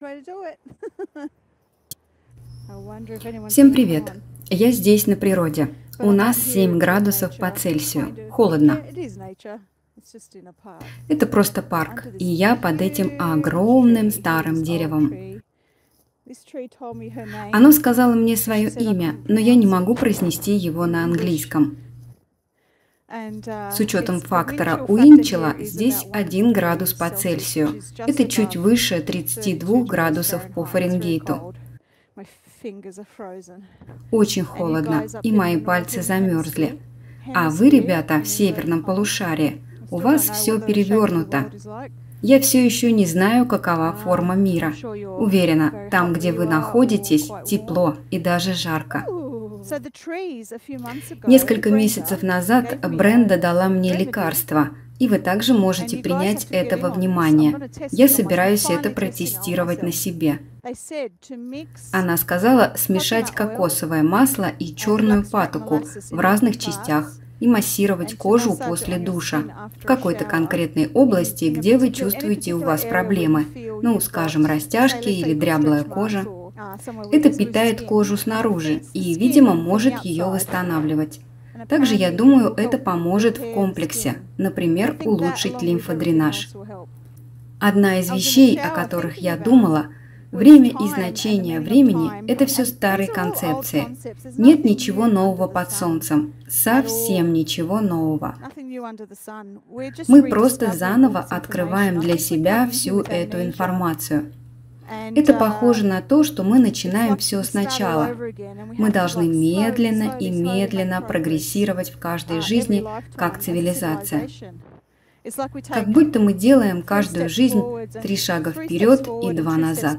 Всем привет! Я здесь на природе. У нас 7 градусов по Цельсию. Холодно. Это просто парк, и я под этим огромным старым деревом. Оно сказало мне свое имя, но я не могу произнести его на английском. С учетом фактора Уинчелла здесь 1 градус по Цельсию. Это чуть выше 32 градусов по Фаренгейту. Очень холодно, и мои пальцы замерзли. А вы, ребята, в северном полушарии, у вас все перевернуто. Я все еще не знаю, какова форма мира. Уверена, там, где вы находитесь, тепло и даже жарко. Несколько месяцев назад Бренда дала мне лекарство, и вы также можете принять это во внимание. Я собираюсь это протестировать на себе. Она сказала смешать кокосовое масло и черную патоку в разных частях и массировать кожу после душа в какой-то конкретной области, где вы чувствуете у вас проблемы, ну, скажем, растяжки или дряблая кожа. Это питает кожу снаружи и, видимо, может ее восстанавливать. Также, я думаю, это поможет в комплексе, например, улучшить лимфодренаж. Одна из вещей, о которых я думала, время и значение времени – это все старые концепции. Нет ничего нового под солнцем, совсем ничего нового. Мы просто заново открываем для себя всю эту информацию. Это похоже на то, что мы начинаем все сначала. Мы должны медленно и медленно прогрессировать в каждой жизни, как цивилизация. Как будто мы делаем каждую жизнь 3 шага вперед и 2 назад.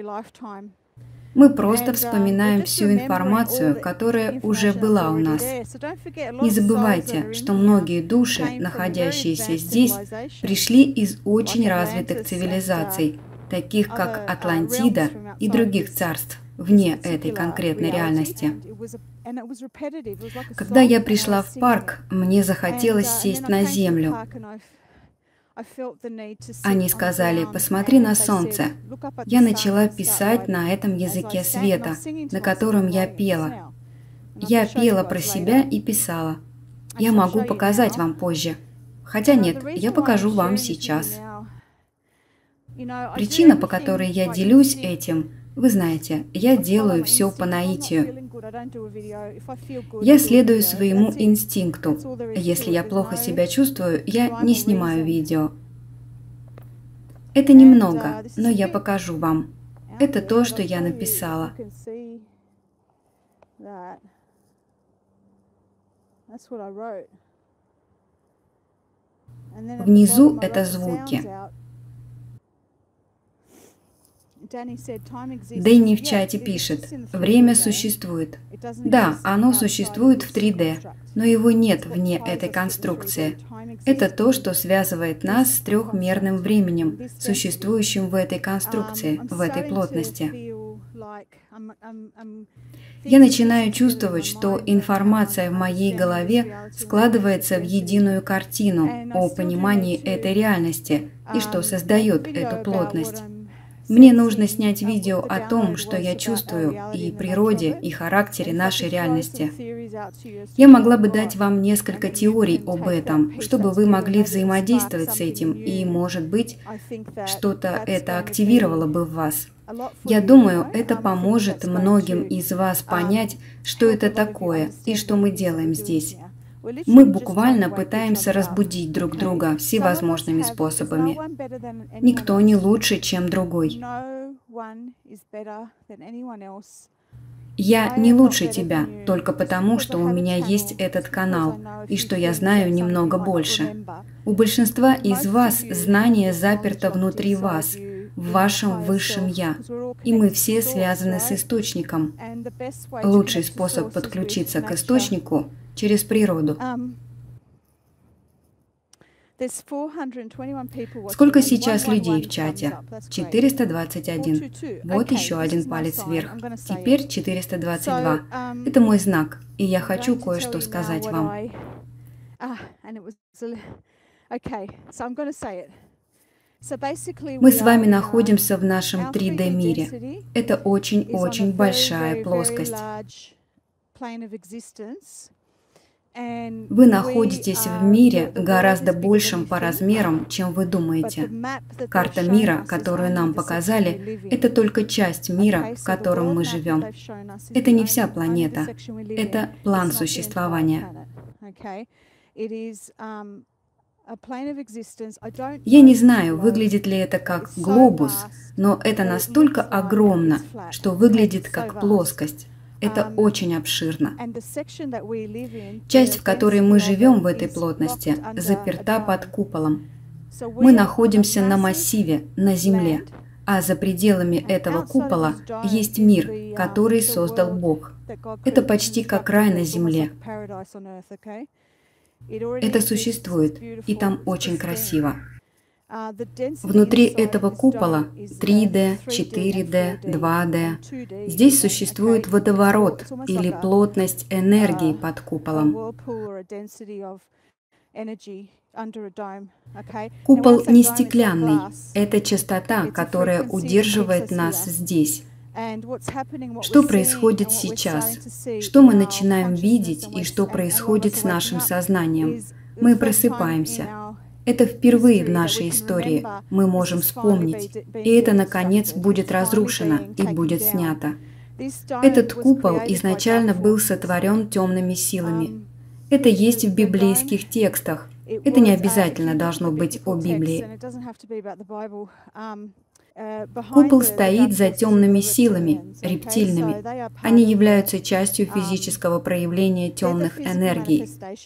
Мы просто вспоминаем всю информацию, которая уже была у нас. Не забывайте, что многие души, находящиеся здесь, пришли из очень развитых цивилизаций, таких как Атлантида и других царств, вне этой конкретной реальности. Когда я пришла в парк, мне захотелось сесть на землю. Они сказали: «Посмотри на солнце». Я начала писать на этом языке света, на котором я пела. Я пела про себя и писала. Я могу показать вам позже. Хотя нет, я покажу вам сейчас. Причина, по которой я делюсь этим, вы знаете, я делаю все по наитию. Я следую своему инстинкту. Если я плохо себя чувствую, я не снимаю видео. Это немного, но я покажу вам. Это то, что я написала. Внизу это звуки. Дэнни в чате пишет: «Время существует». Да, оно существует в 3D, но его нет вне этой конструкции. Это то, что связывает нас с трехмерным временем, существующим в этой конструкции, в этой плотности. Я начинаю чувствовать, что информация в моей голове складывается в единую картину о понимании этой реальности и что создает эту плотность. Мне нужно снять видео о том, что я чувствую, и природе, и характере нашей реальности. Я могла бы дать вам несколько теорий об этом, чтобы вы могли взаимодействовать с этим, и, может быть, что-то это активировало бы в вас. Я думаю, это поможет многим из вас понять, что это такое и что мы делаем здесь. Мы буквально пытаемся разбудить друг друга всевозможными способами. Никто не лучше, чем другой. Я не лучше тебя, только потому, что у меня есть этот канал, и что я знаю немного больше. У большинства из вас знание заперто внутри вас, в вашем высшем «Я», и мы все связаны с источником. Лучший способ подключиться к источнику – через природу. Сколько сейчас людей в чате? 421. Вот еще один палец вверх. Теперь 422. Это мой знак, и я хочу кое-что сказать вам. Мы с вами находимся в нашем 3D мире. Это очень-очень большая плоскость. Вы находитесь в мире гораздо большем по размерам, чем вы думаете. Карта мира, которую нам показали, это только часть мира, в котором мы живем. Это не вся планета. Это план существования. Я не знаю, выглядит ли это как глобус, но это настолько огромно, что выглядит как плоскость. Это очень обширно. Часть, в которой мы живем в этой плотности, заперта под куполом. Мы находимся на массиве, на Земле, а за пределами этого купола есть мир, который создал Бог. Это почти как рай на Земле. Это существует, и там очень красиво. Внутри этого купола 3D, 4D, 2D. Здесь существует водоворот или плотность энергии под куполом. Купол не стеклянный. Это частота, которая удерживает нас здесь. Что происходит сейчас? Что мы начинаем видеть и что происходит с нашим сознанием? Мы просыпаемся. Это впервые в нашей истории мы можем вспомнить, и это, наконец, будет разрушено и будет снято. Этот купол изначально был сотворен темными силами. Это есть в библейских текстах. Это не обязательно должно быть о Библии. Купол стоит за темными силами, рептильными. Они являются частью физического проявления темных энергий.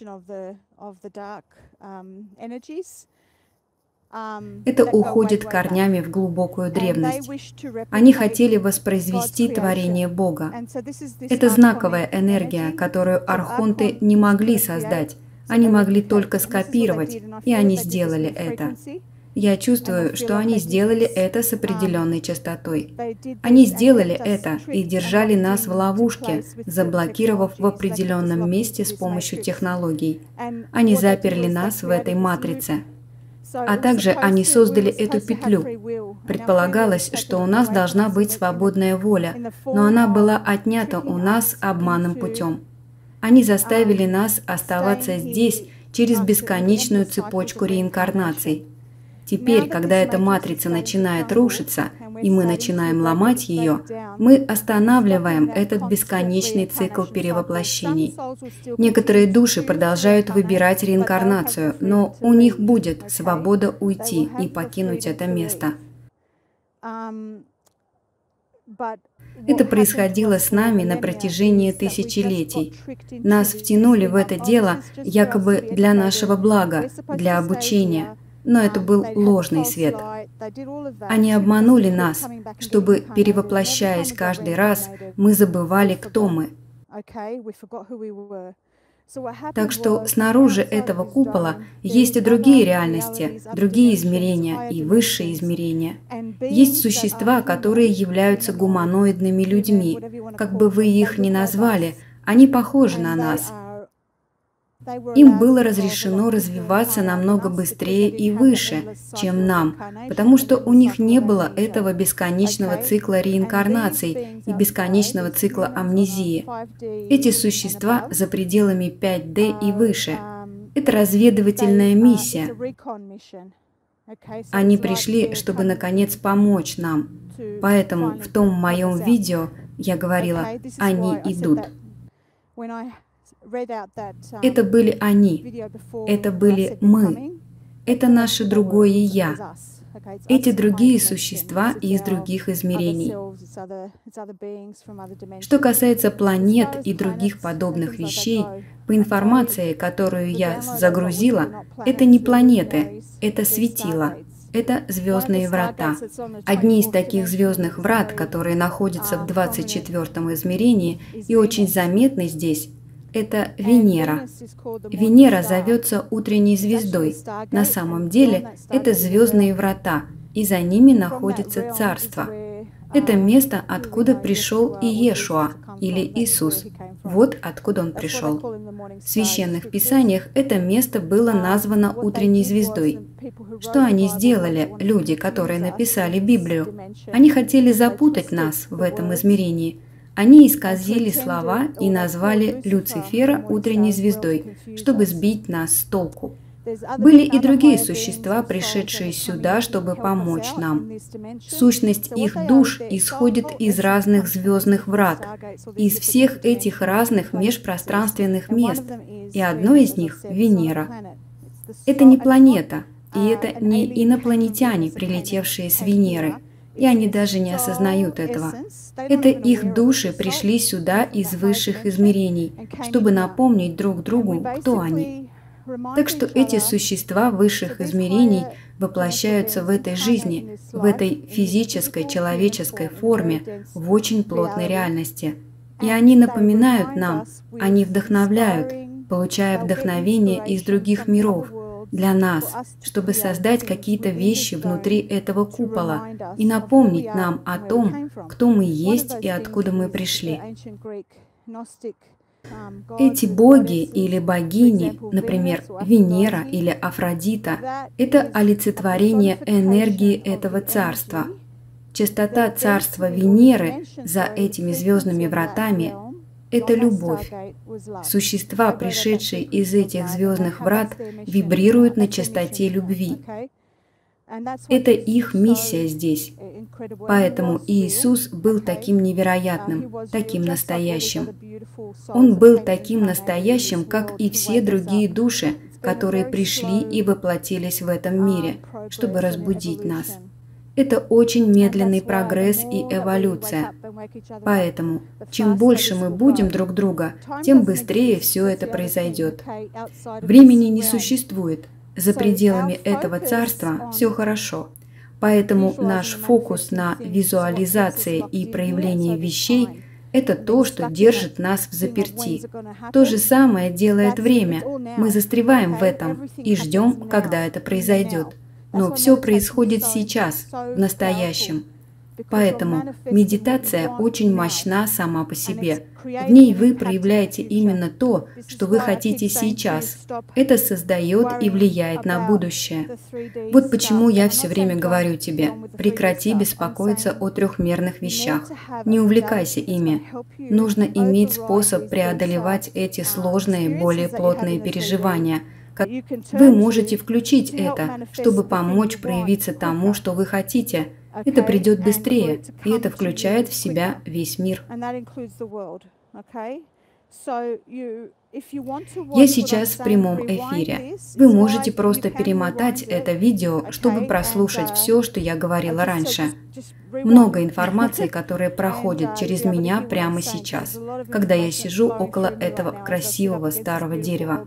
Это уходит корнями в глубокую древность. Они хотели воспроизвести творение Бога. Это знаковая энергия, которую архонты не могли создать. Они могли только скопировать, и они сделали это. Я чувствую, что они сделали это с определенной частотой. Они сделали это и держали нас в ловушке, заблокировав в определенном месте с помощью технологий. Они заперли нас в этой матрице. А также они создали эту петлю. Предполагалось, что у нас должна быть свободная воля, но она была отнята у нас обманным путем. Они заставили нас оставаться здесь через бесконечную цепочку реинкарнаций. Теперь, когда эта матрица начинает рушиться, и мы начинаем ломать ее, мы останавливаем этот бесконечный цикл перевоплощений. Некоторые души продолжают выбирать реинкарнацию, но у них будет свобода уйти и покинуть это место. Это происходило с нами на протяжении тысячелетий. Нас втянули в это дело якобы для нашего блага, для обучения. Но это был ложный свет. Они обманули нас, чтобы, перевоплощаясь каждый раз, мы забывали, кто мы. Так что снаружи этого купола есть и другие реальности, другие измерения и высшие измерения. Есть существа, которые являются гуманоидными людьми. Как бы вы их ни назвали, они похожи на нас. Им было разрешено развиваться намного быстрее и выше, чем нам, потому что у них не было этого бесконечного цикла реинкарнаций и бесконечного цикла амнезии. Эти существа за пределами 5D и выше. Это разведывательная миссия. Они пришли, чтобы наконец помочь нам. Поэтому в том моем видео я говорила, они идут. Это были они, это были мы, это наше другое «я», эти другие существа из других измерений. Что касается планет и других подобных вещей, по информации, которую я загрузила, это не планеты, это светила. Это звездные врата. Одни из таких звездных врат, которые находятся в 24-м измерении и очень заметны здесь, это Венера. Венера зовется утренней звездой. На самом деле это звездные врата, и за ними находится царство. Это место, откуда пришел Иешуа или Иисус. Вот откуда он пришел. В священных писаниях это место было названо утренней звездой. Что они сделали, люди, которые написали Библию? Они хотели запутать нас в этом измерении. Они исказили слова и назвали Люцифера утренней звездой, чтобы сбить нас с толку. Были и другие существа, пришедшие сюда, чтобы помочь нам. Сущность их душ исходит из разных звездных врат, из всех этих разных межпространственных мест, и одно из них – Венера. Это не планета, и это не инопланетяне, прилетевшие с Венеры, и они даже не осознают этого. Это их души пришли сюда из высших измерений, чтобы напомнить друг другу, кто они. Так что эти существа высших измерений воплощаются в этой жизни, в этой физической человеческой форме, в очень плотной реальности. И они напоминают нам, они вдохновляют, получая вдохновение из других миров, для нас, чтобы создать какие-то вещи внутри этого купола и напомнить нам о том, кто мы есть и откуда мы пришли. Эти боги или богини, например, Венера или Афродита, это олицетворение энергии этого царства. Частота царства Венеры за этими звездными вратами – это любовь. Существа, пришедшие из этих звездных врат, вибрируют на частоте любви. Это их миссия здесь. Поэтому Иисус был таким невероятным, таким настоящим. Он был таким настоящим, как и все другие души, которые пришли и воплотились в этом мире, чтобы разбудить нас. Это очень медленный прогресс и эволюция. Поэтому, чем больше мы будем друг друга, тем быстрее все это произойдет. Времени не существует. За пределами этого царства все хорошо. Поэтому наш фокус на визуализации и проявлении вещей – это то, что держит нас в заперти. То же самое делает время. Мы застреваем в этом и ждем, когда это произойдет. Но все происходит сейчас, в настоящем. Поэтому медитация очень мощна сама по себе. В ней вы проявляете именно то, что вы хотите сейчас. Это создает и влияет на будущее. Вот почему я все время говорю тебе, прекрати беспокоиться о трехмерных вещах. Не увлекайся ими. Нужно иметь способ преодолевать эти сложные, более плотные переживания. Вы можете включить это, чтобы помочь проявиться тому, что вы хотите. Это придет быстрее, и это включает в себя весь мир. Я сейчас в прямом эфире. Вы можете просто перемотать это видео, чтобы прослушать все, что я говорила раньше. Много информации, которая проходит через меня прямо сейчас, когда я сижу около этого красивого старого дерева.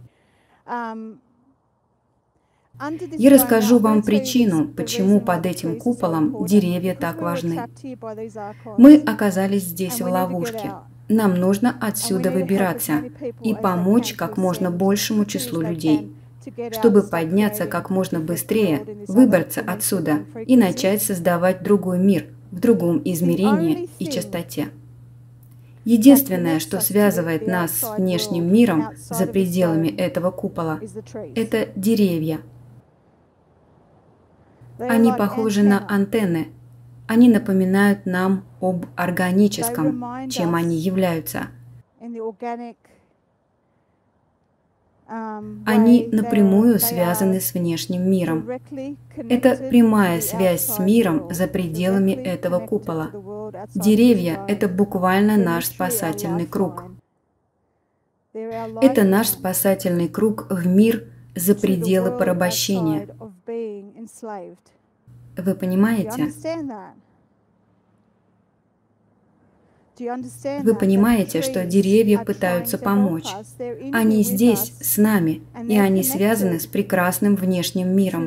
Я расскажу вам причину, почему под этим куполом деревья так важны. Мы оказались здесь в ловушке. Нам нужно отсюда выбираться и помочь как можно большему числу людей, чтобы подняться как можно быстрее, выбраться отсюда и начать создавать другой мир в другом измерении и частоте. Единственное, что связывает нас с внешним миром за пределами этого купола, это деревья. Они похожи на антенны. Они напоминают нам об органическом, чем они являются. Они напрямую связаны с внешним миром. Это прямая связь с миром за пределами этого купола. Деревья – это буквально наш спасательный круг. Это наш спасательный круг в мир за пределы порабощения. Вы понимаете? Вы понимаете, что деревья пытаются помочь. Они здесь, с нами, и они связаны с прекрасным внешним миром.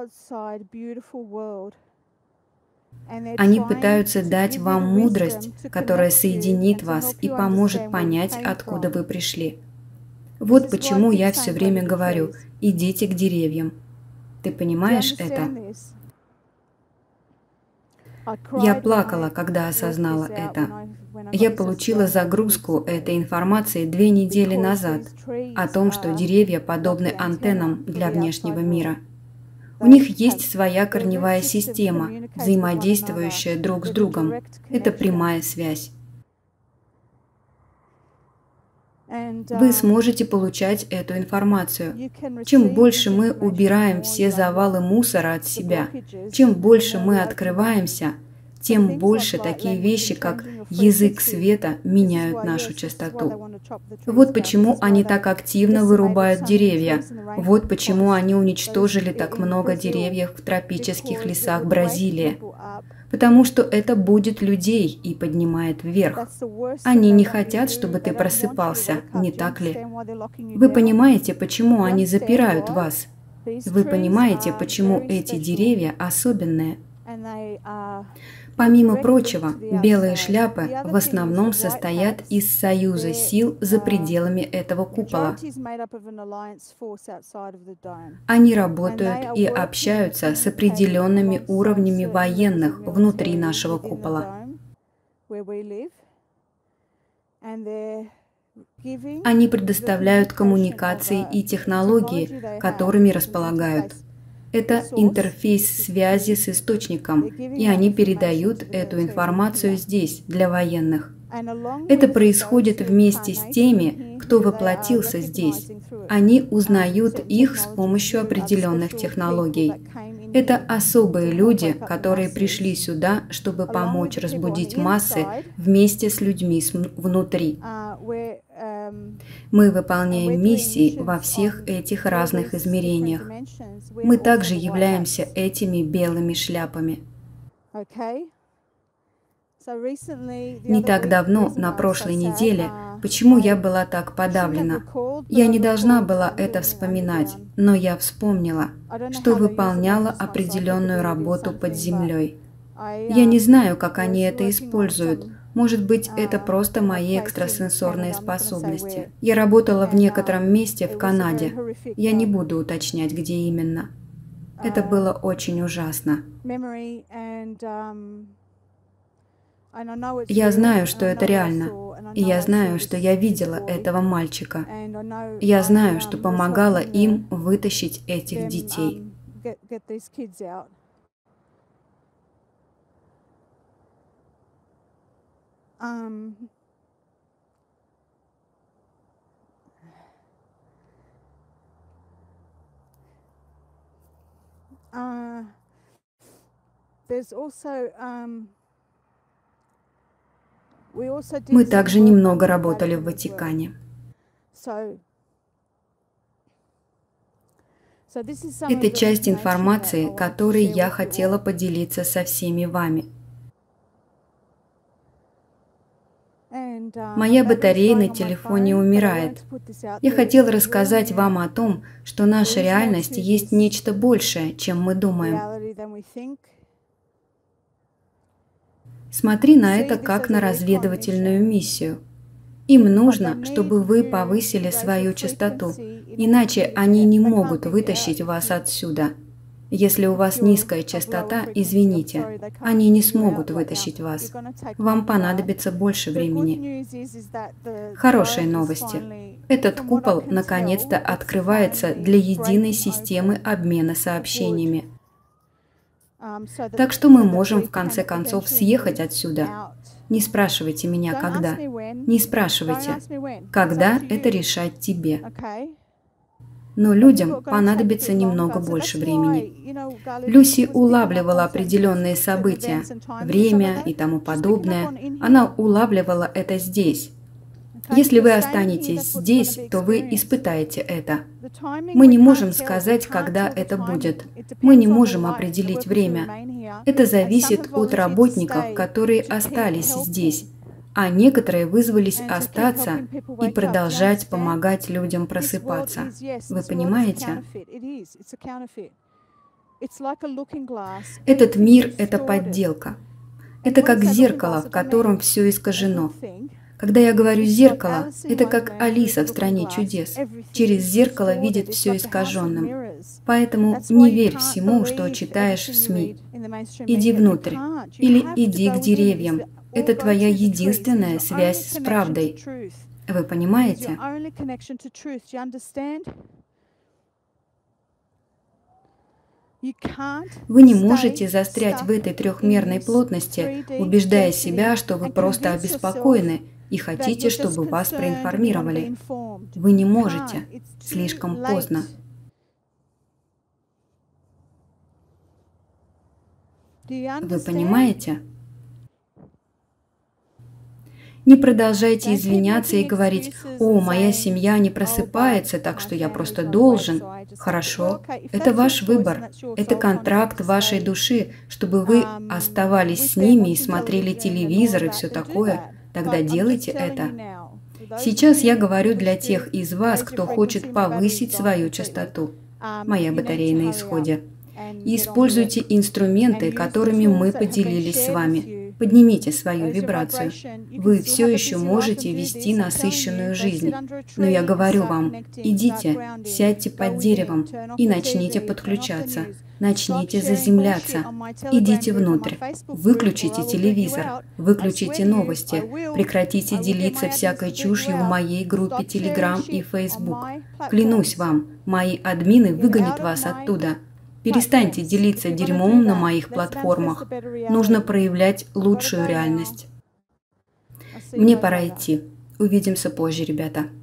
Они пытаются дать вам мудрость, которая соединит вас и поможет понять, откуда вы пришли. Вот почему я все время говорю, идите к деревьям. Ты понимаешь это? Я плакала, когда осознала это. Я получила загрузку этой информации 2 недели назад о том, что деревья подобны антеннам для внешнего мира. У них есть своя корневая система, взаимодействующая друг с другом. Это прямая связь. Вы сможете получать эту информацию. Чем больше мы убираем все завалы мусора от себя, чем больше мы открываемся, тем больше такие вещи, как язык света, меняют нашу частоту. Вот почему они так активно вырубают деревья. Вот почему они уничтожили так много деревьев в тропических лесах Бразилии. Потому что это будет людей и поднимает вверх. Они не хотят, чтобы ты просыпался, не так ли? Вы понимаете, почему они запирают вас? Вы понимаете, почему эти деревья особенные? Помимо прочего, белые шляпы в основном состоят из союза сил за пределами этого купола. Они работают и общаются с определенными уровнями военных внутри нашего купола. Они предоставляют коммуникации и технологии, которыми располагают. Это интерфейс связи с источником, и они передают эту информацию здесь, для военных. Это происходит вместе с теми, кто воплотился здесь. Они узнают их с помощью определенных технологий. Это особые люди, которые пришли сюда, чтобы помочь разбудить массы вместе с людьми внутри. Мы выполняем миссии во всех этих разных измерениях. Мы также являемся этими белыми шляпами. Не так давно, на прошлой неделе, почему я была так подавлена? Я не должна была это вспоминать, но я вспомнила, что выполняла определенную работу под землей. Я не знаю, как они это используют. Может быть, это просто мои экстрасенсорные способности. Я работала в некотором месте в Канаде. Я не буду уточнять, где именно. Это было очень ужасно. Я знаю, что это реально. И я знаю, что я видела этого мальчика. Я знаю, что помогала им вытащить этих детей. Мы также немного работали в Ватикане. Это часть информации, которой я хотела поделиться со всеми вами. Моя батарея на телефоне умирает. Я хотела рассказать вам о том, что наша реальность есть нечто большее, чем мы думаем. Смотри на это как на разведывательную миссию. Им нужно, чтобы вы повысили свою частоту, иначе они не могут вытащить вас отсюда. Если у вас низкая частота, извините, они не смогут вытащить вас. Вам понадобится больше времени. Хорошие новости. Этот купол наконец-то открывается для единой системы обмена сообщениями. Так что мы можем в конце концов съехать отсюда. Не спрашивайте меня, когда. Не спрашивайте, когда это решать тебе. Но людям понадобится немного больше времени. Люси улавливала определенные события, время и тому подобное. Она улавливала это здесь. Если вы останетесь здесь, то вы испытаете это. Мы не можем сказать, когда это будет. Мы не можем определить время. Это зависит от работников, которые остались здесь. А некоторые вызвались остаться и продолжать помогать людям просыпаться. Вы понимаете? Этот мир – это подделка. Это как зеркало, в котором все искажено. Когда я говорю «зеркало», это как Алиса в «Стране чудес». Через зеркало видит все искаженным. Поэтому не верь всему, что читаешь в СМИ. Иди внутрь. Или иди к деревьям. Это твоя единственная связь с правдой. Вы понимаете? Вы не можете застрять в этой трехмерной плотности, убеждая себя, что вы просто обеспокоены и хотите, чтобы вас проинформировали. Вы не можете. Слишком поздно. Вы понимаете? Не продолжайте извиняться и говорить: «О, моя семья не просыпается, так что я просто должен». Хорошо, это ваш выбор, это контракт вашей души, чтобы вы оставались с ними и смотрели телевизор и все такое. Тогда делайте это. Сейчас я говорю для тех из вас, кто хочет повысить свою частоту. Моя батарея на исходе. И используйте инструменты, которыми мы поделились с вами. Поднимите свою вибрацию. Вы все еще можете вести насыщенную жизнь. Но я говорю вам, идите, сядьте под деревом и начните подключаться. Начните заземляться. Идите внутрь. Выключите телевизор. Выключите новости. Прекратите делиться всякой чушью в моей группе Telegram и Facebook. Клянусь вам, мои админы выгонят вас оттуда. Перестаньте делиться дерьмом на моих платформах. Нужно проявлять лучшую реальность. Мне пора идти. Увидимся позже, ребята.